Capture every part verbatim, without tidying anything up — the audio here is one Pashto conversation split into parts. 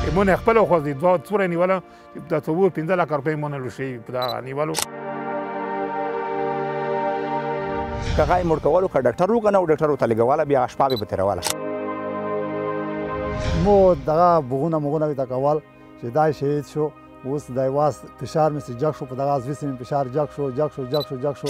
مونږ خپل خو دې دوه څوره نیوله د څلور پنځه لکه روپۍ مونږ لوشي په دغه نیولو که هغه یې مړ کولو که ډاکټر وکنه او ډاکټر ورته لګوله بیا شپه به تېروله مو دغه بوغونه موغونه ورته کول چې دا شهید شو اوس د واس فشار مې جګ شو په دغه عضوي سیمې فشار جګ شو جګ شو جګ شو جګ شو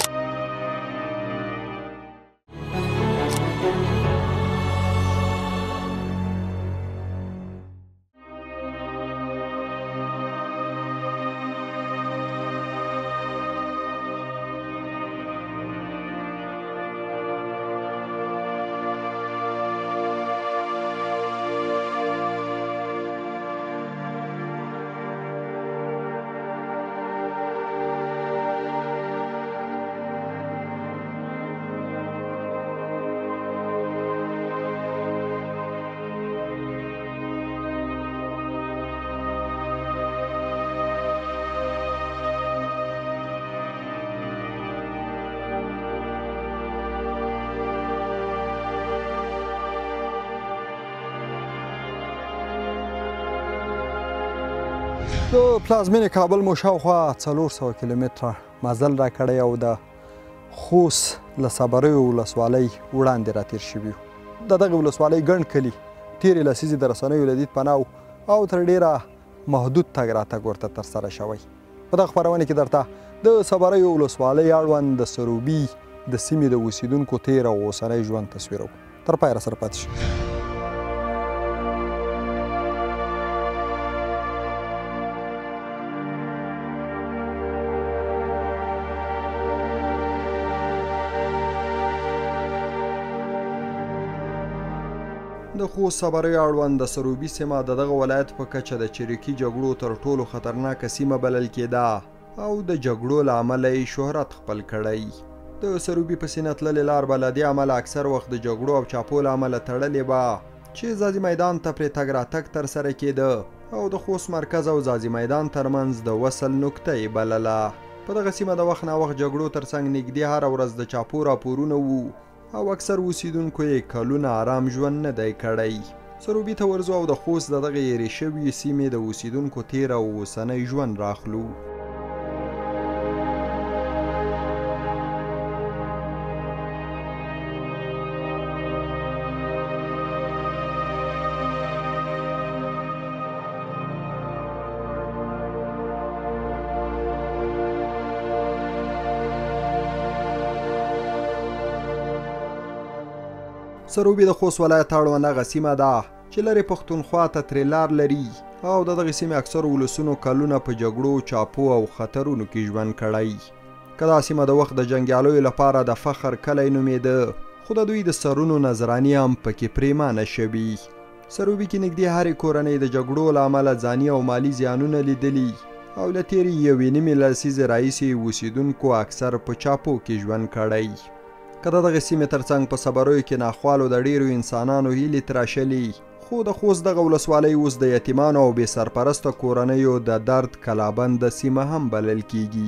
د پلازمینې کابل مو شاوخوا څلور سوه کیلومتره مزل راکړی او د خوست له صبریو ولسوالۍ وړاندې راتېر شوي یو د دغې ولسوالۍ ګڼ کلي تېرې لسیزې د رسنیو له دید پناه او تر ډېره محدود تګ راتګ ورته ترسره شوی په دغه خپرونې کې درته د صبریو ولسوالۍ اړوند د سروبي د سیمې د اوسیدونکو تېر او اوسنی ژوند تصویرو تر پایه راسره پاتې شئ د خوست صبریو اړوند د سروبي سیمه د دغه ولایت په کچه د چریکي جګړو تر ټولو خطرناکه سیمه بلل کېده او د جګړو له امله یې شهرت خپل کړی د سروبي په سینه تللې لار به له دې امله اکثر وخت د جګړو او چاپو له امله تړلې به چې ځاځي میدان ته پرې تګ راتګ ترسره کېده او د خوست مرکز او ځاځي میدان ترمنځ د وصل نقطه یې بلله په دغه سیمه د وخت ناوخت جګړو ترڅنګ نږدې هره ورځ د چاپو راپورونه وو او اکثر اوسیدونکو یې کلونه آرام ژوند نه دی کړی سروبي ته ورځو او د خوست د دغې هېرې شوي سیمې د اوسیدونکو تېر او اوسنی ژوند راخلو سروبي د خوست ولایت اړوند هغه سیمه ده چې لرې پښتونخوا ته ترې لار لري او د دغې سیمې اکثرو ولسونو کلونه په جګړو چاپو او خطرونو کې ژوند کړی که دا سیمه د وخت د جنګیالیو لپاره د فخر کلی نومېده خو د دوی د سرونو نظرانې هم پکې پرېمانه شوي سروبي کې نږدې هرې کورنۍ د جګړو له امله ځاني او مالي زیانونه لیدلي او له تېرې یوې نیمې لسیزې راهیسې اوسیدونکو اکثر په چاپو کې ژوند کړی که د دغې سیمې ترڅنګ په صبریو کې ناخوالو د ډېرو انسانانو هیلې تراشلي خو د خوست دغه ولسوالۍ اوس د یتیمانو او بې سرپرسته کورنیو د درد کلابنده سیمه هم بلل کیږي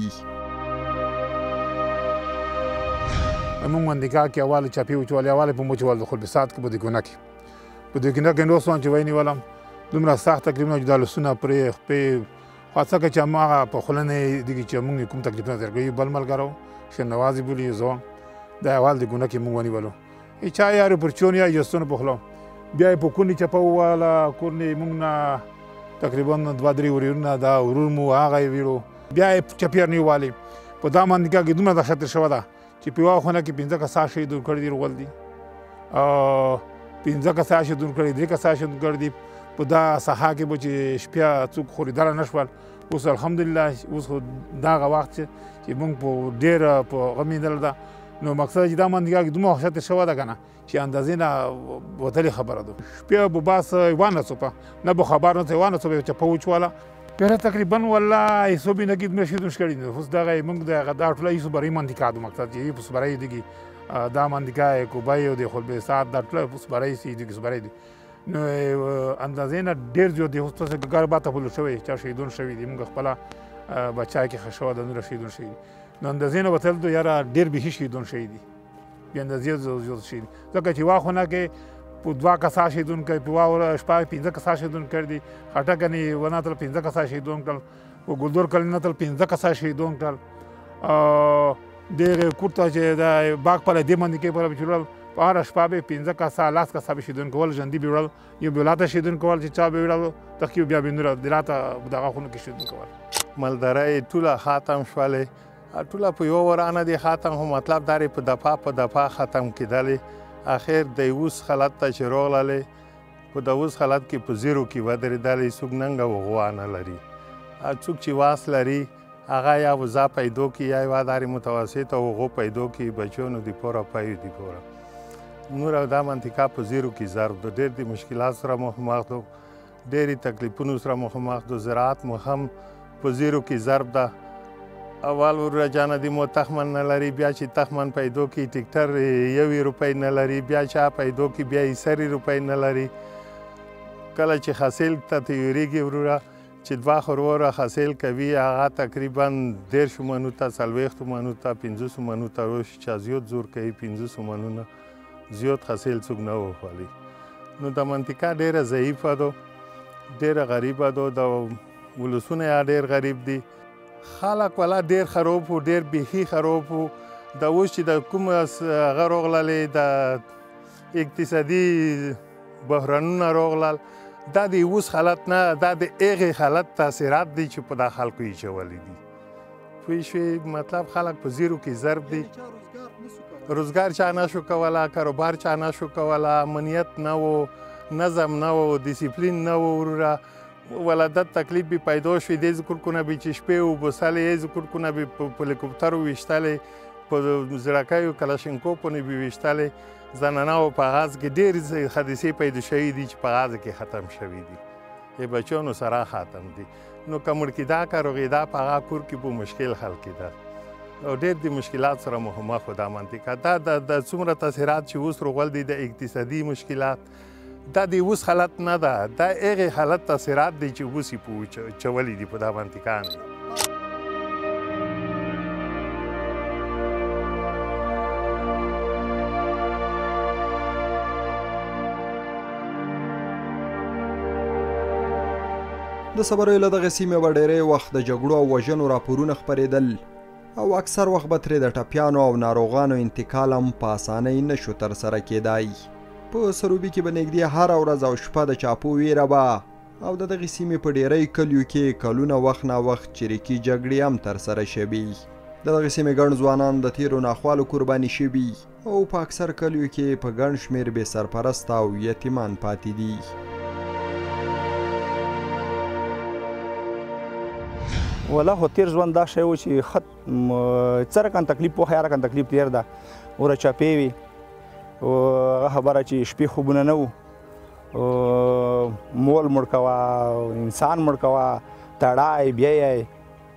مونږ منډیکا کې اول چاپی وچولې اول په موچول د خلبسات کې بده ګونه کې بده ګونه کې نو سوان چې ویني ولم دومره سخت تکلیفونه چې د لسونه پرې خپې خاصه که چې هغه په خلنې دغه چې مونږ کوم تکلیفونه درګوي بل ملګرو شنوازي بولی زو دا اول د ګونه کې مونږ ونیولو ای چا یارو پر چونیا یستونه په خلو بیا په کونی چپو والا کونی مونږ نه تقریبا دوه درې ورونه دا ورور مو هغه ویلو بیا چپیر نیوالی په دا منډیکا کې دومره دهشت شوه ده چې په یوه خونه کې پنځه کسان شهیدون کړي دي رغول دي پنځه کسان شهیدون کړي درې کسان شهیدون کړي دي په دا ساحه کې به چې شپه څوک خریدار نه شول اوس الحمدلله اوس خو دغه وخت چې موږ په ډېره په غمېدل ده نو مقصد چې دا منډیکا کې دومره وحشت شوه ده که نه چې اندازې نه وتلې خبره ده شپې به بس وانڅوپه نه به خبر نه ته وانڅوپه چپه وچواله پیره تقریبا والله حسابی نگید میشیدونش کردیم فوز داغه منگ داغه دارتلا یسو برای منطقه دو مقصد یه فوز برای دیگه دا منطقه کوبای و دی خود به ساعت دارتلا فوز برای سی دیگه فوز برای دی نو اندازه نه دیر زیاد دی فوز پس گار باتا پلو شوی چه شهیدون شوی دی منگ خپلا بچه‌ای که خشوا دنور شهیدون شوی نو اندازه نه بتل دو یارا دیر به شهیدون شوی دی بی اندازه زیاد زیاد شوی ځکه چې واخونه کې په دوه کسان شهیدون کړي، په واوره شپه پنځه کسان شهیدون کړي دي. خټکنې ونه تل پنځه کسان شهیدون کړل، په ګلدور کلي تل پنځه کسان شهیدون کړل. دغې کور ته چې د باغ په دې باندې کې پر چې وړل په هره شپه به پنځه کسان لاس کسان به شهیدون کول، ژوندي به وړل، یو به ولاته شهیدون کول چې چا به وړل تخکي بیا به نور دلاته دغه خونو کې شهیدون کول. مالدارۍ ټوله ختم شولې، ټوله په یوه ورانه دي ختم، خو مطلب دا په دفعه په دفعه ختم کېدلې. اخر د اوس حالت ته چې راغللې، په د اوس حالت کې په زیرو کې ودرېدلې. څوک ننګه و غوا نه لري، څوک چې واس لري هغه یا وزا پیدا کړي یا یوه دارې متوسطه هغو پیدا کړي بچیانو دپاره پیو دپاره. نور دا منطقه په زیرو کې ضرب ده، ډېر د مشکلات سره مخامخ ده، ډېرې تکلیفونو سره مخامخ ده. زراعت مو هم په زیرو کې ضرب ده. اول وروره جانه د مو تخمن نه لري، بیا چې تخمن پیدا کړي ټیکټر یوې روپۍ نه لري، بیا چا پیدا کړي بیا یې سرې روپۍ نه لري. کله چې حاصل ته تیارېږي وروره چې دوه خروره حاصل کوي، هغه تقریبا دېرشو منو ته څلوېښتو منو ته پنځوسو منو ته راشي. چا زیات زور کوي پنځوسو منونه، زیات حاصل څوک نه وخوالي. نو د منطقه ډېره ضعیفه ده، ډېره غریبه ده، د ولسونه یې ډېر غریب دي. خلک والا ډېر خراب و، ډېر بیخي خراب و. د اوس چې د کوم هغه راغللې د اقتصادي بحرانونه راغلل، دا د اوس حالت نه، دا د هغې حالت تاثیرات دي چې په دا خلکو یې چولی دي. پوه شوې؟ مطلب خلک په زیرو کې ضرب دي. روزګار چا نشو کولی، کاروبار چا نشو کولی، امنیت نه و، نظم نه و، ډیسپلین نه و. وروره ولادت تکلیف به پیدا شوی، دې ذکر کنه به چې شپې وبوسلې، یې ذکر کنه به په هلیکوپټرو ویشتلې، په زړکیو کلاشینکوفونو به ویشتلې. زنانهو په غاز کې ډېرې حادثې پیدا شوي دي چې په غاز کې ختم شوي دي، د بچیانو سره ختم دي. نو که مړ کېده که روغېده په هغه کور کې به مشکل حل کېده، او ډېر د مشکلات سره مخامخ و دا منطقه. دا د څومره تاثیرات چې اوس راغول دي د اقتصادي مشکلات، دا د اوس حالت نه ده، دا هغې حالت تاثیرات دی چې اوس یې په چولی دي په دا منطقه نه. د صبریو له دغې سیمې به ډېری وخت د جګړو او وژنو راپورونه خپرېدل، او اکثر وخت به ترې د ټپیانو او ناروغانو انتقال هم په اسانۍ نشو ترسره کېدای. په سروبي کې به نږدې هره ورځ او شپه د چاپو ویره به، او د دغې سیمې په ډېری کلیو کې کلونه وخت ناوخت چریکي جګړې هم ترسره شوي. د دغې سیمې ګڼ ځوانان د تېرو ناخوالو قرباني شوي، او په اکثر کلیو کې په ګڼ شمېر بې سرپرسته او یتیمان پاتې دي. والله خو تېر ژوند دا شی و چې خط څه رقم تکلیف و، هر رقم تکلیف تېر ده. وره چاپې وي، هغه خبره چې شپې خوبونه نه وو، مول مړ کوه، انسان مړ کوه، تړای بیایی.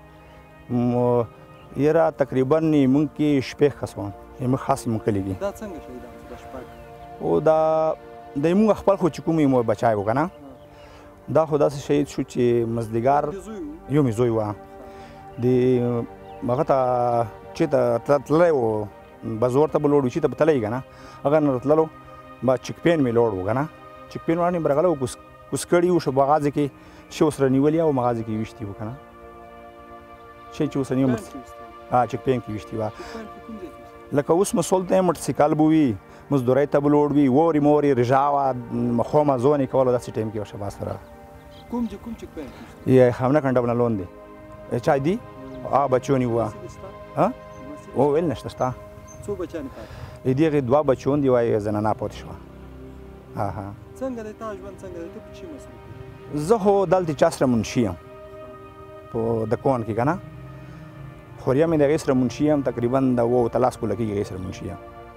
یاره تقریبا موږ کې شپږ کسان موږ خاص موږ کلي کې. دا څنګه شهیدان شو دا شپږ؟ او دا د موږ خپل خو چې کوم یې بچای و که نه، دا خو داسې شهید شو چې مزدګار یو مې زوی وه، د هغه ته چېرته تللی و، بزور ته به لوړ وي، چېرته به تللی که نه، هغه نه راتللو به چکپین مې لوړ و که نه، چکپین وړاندې به راغلی و، کوس کړي و، شو مغازې کې چې ورسره نیولي او مغازې کې ویشتي و که نه، شی چې اوس نیو چکپین کې ویشتي وه. لکه اوس مسول ته یې موټرسایکل به وي، مزدورۍ ته به لوړ وي، وورې مورې رژا وه، مخومه زونې کوله، داسې ټایم کې به شباس سره کوم چې کوم چکپین یې خامنه کنډه بله لون دی چا دی آ بچونی وه ها او ویل نشته شته څو بچیانې پاتې د دې هغې دوه بچون دي وایي زنانه پاتې شوه. ها ها څنګه دی تا ژوند څنګه دی ته په چی مصروف یې؟ زه خو دلته چا سره منشي یم په دکون کې که نه، خوریا مې د هغې سره منشي یم، تقریبا د اووه اتلس کاله کېږي هغې سره منشي یم.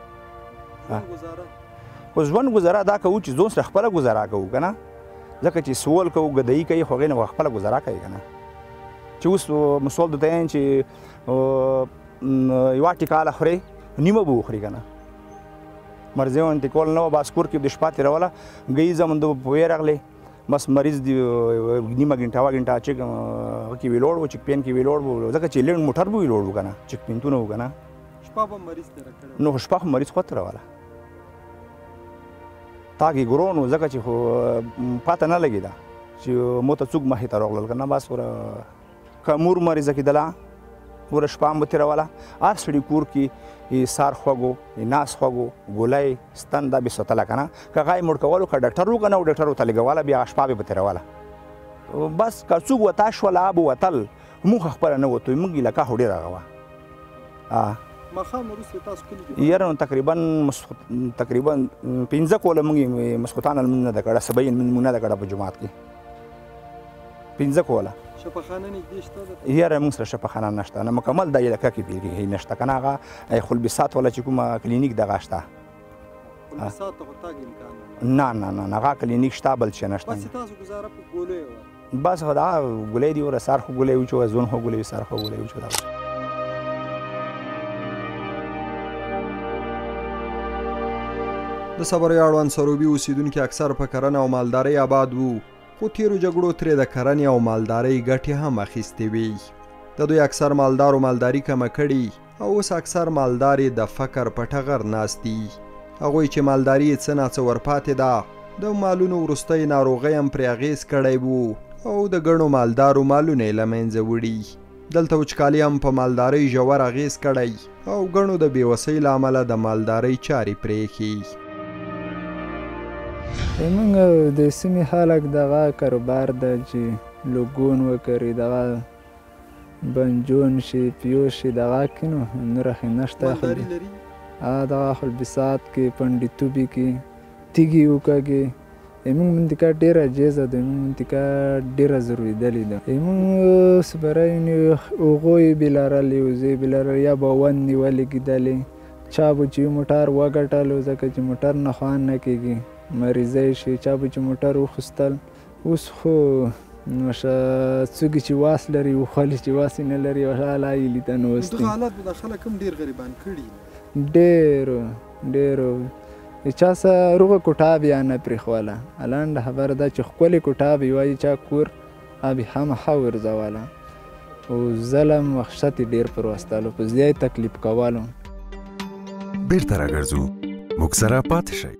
خو ژوند ګزاره دا کوو چې ځون سره خپله ګزاره کوو که نه، ځکه چې سول کوو ګدایي کوي خو هغې نه خپله ګزاره کوي که نه، چې اوس مسول درته یم چې یوه ټیکاله خورې نیمه به وخوري که نه، مرضی و انتقال نه وه، بس کور کې د شپه تېروله، ګهي زمون د په وی راغلی، بس مریض دی نیمه ګنټه اوه ګنټه چک هغه کې ویلوړ و، چکپین کې ویلوړ و، ځکه چې لنډ موټر به ویلوړ و که نه، چکپینتونه و که نه، شپه به مریض تېره کړې نو خو شپه خو مریض خو تېروله، تاګې ګرو نو ځکه چې خو پته نه لګېده چې مو ته څوک مخې ته راغلل که نه بس وره که مور مریضه کېدله وره شپه هم به تېروله هر سړي کور کې سار خوږ و ناس خوږ و ګولی ستن دا به سوتله که نه که هغه یې مړ کولو که ډاکټر و که نه و ډاکټر ورته لګوله بیا شپه به به تېروله بس که څوک وتا شوله هغه به وتل موږ خپله نه وتو موږ یې لکه خو ډېره هغه وه یاره نو تقریبا تقریبا پنځه کوله موږ مسخوتان لمونځ نه ده کړه سبعین لمونځ نه ده کړه په جومات کې پنځه کوله شفاخانه نږدې شته یاره موږ سره شفاخانه نشته نه مکمل دا علاقه کې بیلګې نشته که نه هغه خلبسات والا چې کومه کلینیک دغه شته خلبسات ته خو تګ امکان نه نه نه هغه کلینیک شته بل شی نشته بس تاسو ګزاره په ګولیو بس خو دا ګولۍ دي وره سر خو ګولۍ وچو زون خو ګولۍ سر خو ګولۍ وچو د صبر یاړوان سروبي اوسیدونکي اکثر په کرنه او مالدارۍ آباد وو خو تیرو جګړو ترې د کرنې او مالدارۍ ګټې هم اخیستې وې د دوی اکثر مالدارو مالداري کمه کړي او اوس اکثر مالدار یې د فقر په ټغر ناست دي هغوی چې مالداري یې څه ناڅه ورپاتې ده د مالونو وروستی ناروغۍ هم پرې اغېز کړی و او د ګڼو مالدارو مالونه یې له منځه وړي دلته وچکالي هم په مالدارۍ ژور اغېز کړی او ګڼو د بېوسۍ له امله د مالدارۍ چارې پرېښي موږ د سیمې خلک دغه کاروبار ده چې لوګون وکړي دغه بنجون شي پیو شي دغه کې نو نوره خې نشته دغه خلبسات کې پنډیتوبي کې تیږې وکږي زموږ منطقه ډېره جیزه ده زموږ منطقه ډېره ضرورېدلې ده زموږ اوس برای هغوی بې لرلې وزې بې لرل یا به ون نیولې کېدلې چا به چې موټر وګټلو ځکه چې موټر نه خوند نه کېږي مریضۍ شي چا به چې موټر وخوستل اوس خو څوک چې واس لري وخلي چې واس یې نه لري حالا یې لیده نه اوس دغه حالات به دا خلک هم ډېر غریبان کړي ډېرو ډېرو چا سره روغه کوټه بیا نه پرېښوله لنډه خبره ده چې ښکلې کوټه به یې وایي چا کور ابي خامخا ورځوله او ظلم وحشت یې ډېر پر وستلو په زیات تکلیف کولو بیرته راګرځو موږ سره پاتې شئ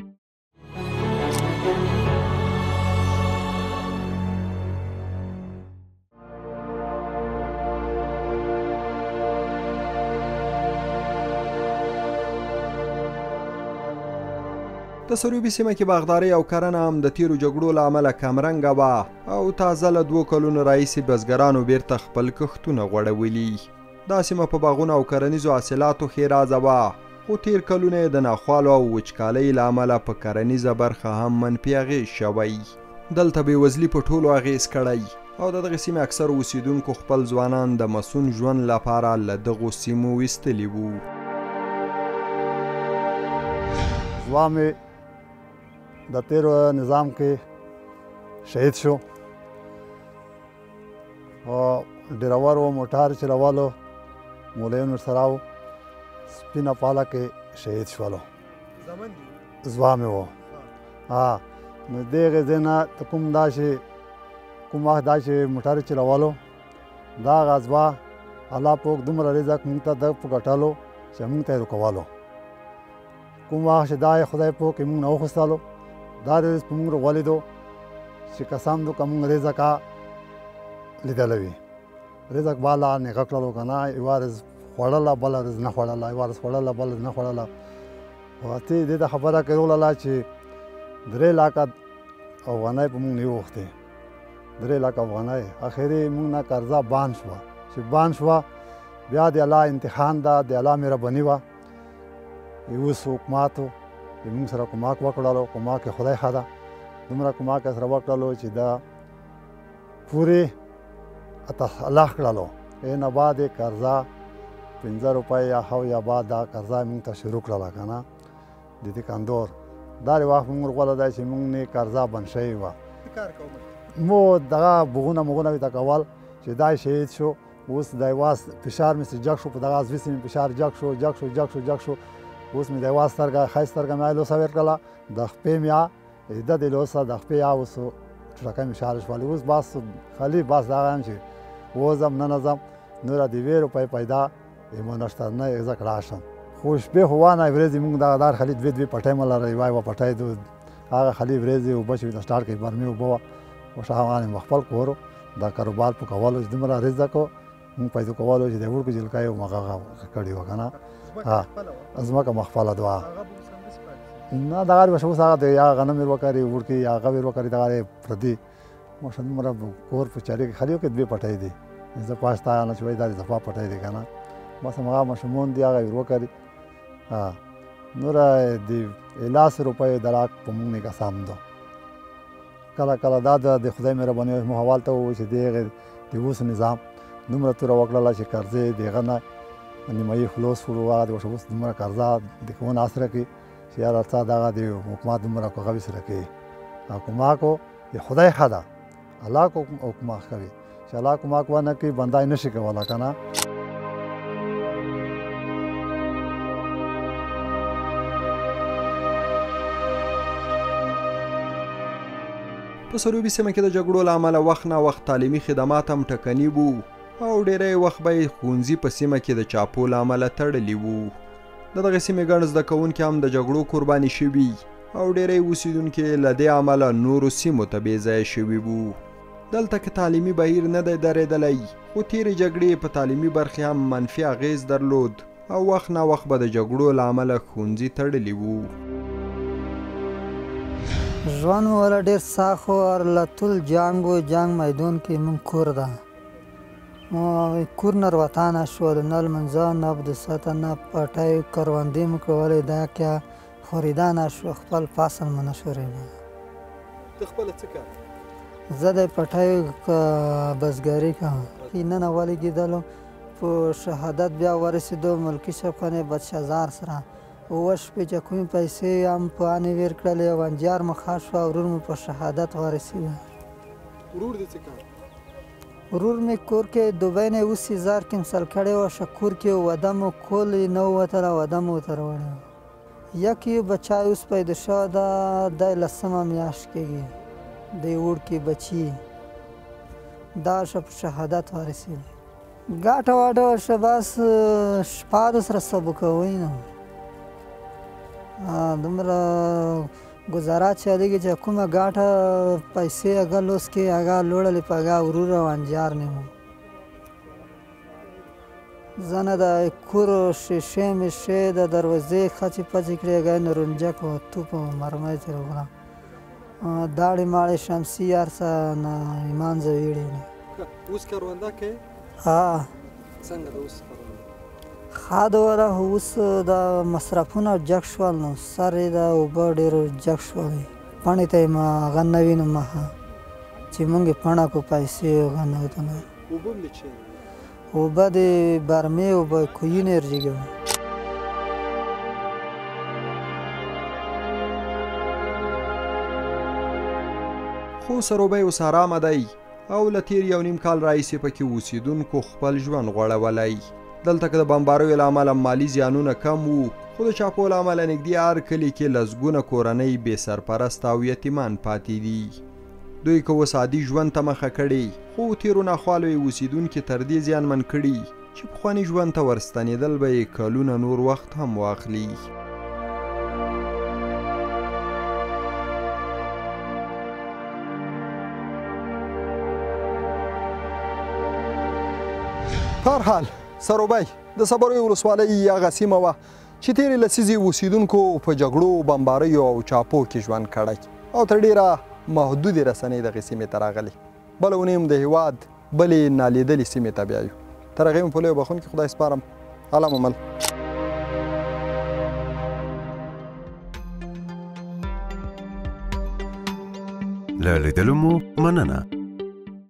د سروبي سیمه کې باغدارۍ او کرنه هم د تیرو جګړو له امله کمرنګه وه او تازه له دوو کلونو راهیسې بزګرانو بیرته خپل کښتونه غوړولي دا سیمه په باغونو او کرنیزو حاصلاتو ښېرازه وه خو تیر کلونه یې د ناخوالو او وچکالۍ له امله په کرنیزه برخه هم منفي اغېز شوی دلته بېوزلي په ټولو اغېز کړی او د دغې سیمې اکثرو اوسیدونکو خپل ځوانان د مسون ژوند لپاره له دغو سیمو ویستلي وو زوی مې د تیر نظام کې شهید شو او ډریور و موټر چلولو مولویان ورسره و سپینه پاله کې شهید شولو زوی مې و ها نو دغې ځای نه ته کوم دا چې کوم وخت دا چې موټر چلولو دا هغه زوی الله پاک دومره رزق موږ ته د په ګټلو چې موږ ته یې روکولو کوم وخت چې دا یې خدای پاک یې موږ نه وخوستلو دا رزق په موږ راغلیدو چې قسم دو که موږ رزقه لیدلی وي رزق بالا نیغه کړلو که نه یوه رزق خوړله بله رزق نه خوړله یوه رزق خوړله بله رزق نه خوړله ورته دې ته خبره کې راغلله چې درې لاکه افغانۍ په موږ نه وغوښتې درې لاکه افغانۍ اخري موږ نه قرضه بان شوه چې بان شوه بیا د الله امتحان ده د الله مهرباني وه اوس حکوماتو موږ سره کومک وکړلو کومک یې خدای ښه ده دومره کومک یې سره وکړلو چې دا پورې الله کړلو نه بعد یې قرضه پنځه روپۍ یا هو یا بعد دا قرضه موږ ته شروع کړله که نه د دوکاندار دا د وخت موږ ورغوله دی چې موږ نه قرضه بند شوې وه مو دغه بوغونه موغونه ورته کول چې دا شهید شو اوس د یوه فشار مې جګ شو په دغه عضوي سیمې فشار جګ شو جګ شو جګ شو جګ شو اوس مې د یوه سترګه ښی سترګه مې لوسه ورکړله د خپې مې د دې لوسه د خپې اوس ټوټکۍ مې شاره شولې اوس بس خالي بس دغه یم چې وځم نه نظم نوره د یوې روپۍ پیدا یمو نشته نه یې زه کړه شم خو شپې خو وانه ورځې مونږ دغه دار خالي دوې دوې پټۍ مه لره یوه یوه پټۍ هغه خالي ورځې اوبه چې د سټارټ کې برمې اوبه وه اوس هغه مې خپل کور دا کاروبار په کولو چې دومره رزق و مونږ پیدا کولو چې د وړکو جلکۍ او مغه کړي وه که نه ځمکه مو خپله دوه نه دغه به اوس هغه د یا غنم ور وکړي وړکي یا هغه ور وکړي دغه پردي ماشا دومره کور په چارې کې خالي کې دوې پټۍ دي زه پاستا نه چې وایي دا د زفا پټۍ دی که نه بس هماغه ماشومان دي هغه ور وکړي نوره د لاس روپۍ د راک په مونږ نه قسم ده کله کله دا د خدای مهرباني مو حوال ته ووایي چې دغه د اوس نظام دومره توره وکړله چې قرضې د هغه نه نیمایي خلاص کړو هغه د اوس دومره قرضه د ښوونه اسره کړي چې یاره څه دغه د حکومت دومره کوغه سره کوي حکومت د خدای ښه ده الله کو حکومت کوي چې الله حکومت ونه کوي بنده یې نشي کولی که نه په سروبي سیمه کې د جګړو له امله وخت نه وخت تعلیمي خدمات هم ټکني وو او ډېری وخت به یې ښوونځي په سیمه کې د چاپو له امله تړلي وو د دغه سیمې ګڼ زده کوونکي هم د جګړو قرباني شوي او ډېری اوسېدونکي له دې امله نورو سیمو ته بې ځایه شوي وو دلته که تعلیمي بهیر نه دی درېدلی خو تېرې جګړې په تعلیمي برخې هم منفي اغېز درلود او وخت نه وخت به د جګړو له امله ښوونځي تړلي وو ژوند مو ولا ډېر سخت و او له ټول جنګ و جنګ میدان کې مونږ کور ده مو کور نه روتانه شو د نه لمنځه نه د سطح نه پټۍ کروندې مو کولې دا که خریدا نه شو خپل فصل مو نه شورېده ته خپله څه کوې زه د پټۍ بزګري کوم نن ولګېدلو په شهادت بیا ورسېدو ملکي صاحب خانې بدشزار سره اوه شپې چې کومې پیسې هم په انې ویر کړلې او انجار مو ښه شوه ورور مو په شهادت ورسېده ورور دې څه کوي ورور مې کور کې دوبۍ نه اوس زار کې مسل کړی وه ښه کور کې وده مو کول یې نه ووتله وده مو ورته راوړی وه یک یې بچی اوس پیدا شوی ده دی لسمه میاشت کېږي دی وړکي بچي دا ښه په شهادت ورسېده ګاټه واټه ښه بس شپاړس سره سبقوي نه دومره ګزاره چلېږي چې کومه ګاټه پیسې هغه لوس کې هغه لوړلې په هغه ورور او انجار نه وو زه نه د کور شیشې میشې د دروازې خچې پچې کړې هغه یې نرونجک و توپ و مرمۍ ترې وکړه داړې ماړې شمسي هر څه نه ایمان زه ویړې نه اوس کرونده کې ها څنګه ده اوس ښه ده وله اوس د مصرفونه جګ شول نو سر یې د اوبه ډېر جګ شولې پاڼې ته یې ما هغه نه وینم مخه چې مونږ یې پاڼه کړو پیسې هغه نه ورته نه اوبه هم دې چیرې اوبه د برمې اوبه کوهي انرژي کې خو سروبی اوس ارامه دی او له تېر یو نیم کال راهیسې پکې اوسېدونکو خپل ژوند غوړولی دلته که د بمباریو له امله مالي زیانونه کم وو خو د چاپو له امله نږدې هر کلي کې لسګونه کورنۍ بې سرپرسته او یتیمان پاتې دي دوی که اوس عادي ژوند ته مخه کړې خو تېرو ناخوالو یې اوسېدونکي تر دې زیانمن کړي چې پخواني ژوند ته ورستنېدل به یې کلونه نور وخت هم واخلي په هر حال سروبی د صبروي ولسوالۍ هغه سیمه وه چې تېرې لسیزې اوسېدونکو په جګړو بمباریو او چاپو کې ژوند کړی او تر ډېره محدودې رسنۍ دغې سیمې ته راغلي بله اونۍ هم د هېواد بلې نالیدلې سیمې ته بیایو تر هغې مو په لویو بخښونکي خدای سپارم الله ممل له لیدلو مو مننه